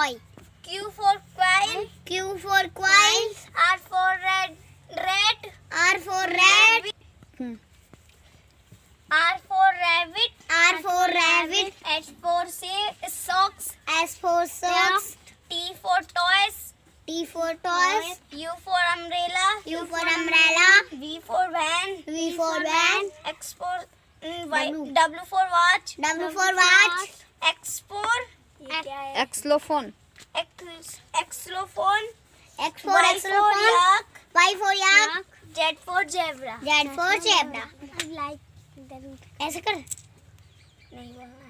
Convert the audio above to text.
boy. Q for quail. Q for quail. R for rat. R for rat. R for rabbit. R for rabbit. S for socks. S for socks. T for toys. T for toys. U for umbrella. U for umbrella. V for van. V for van. X for W. W for watch. W for watch. X for Xylophone. xylophone. X for xylophone. yak. Y for yak. Z for zebra. Z for zebra. like ऐसे कर नहीं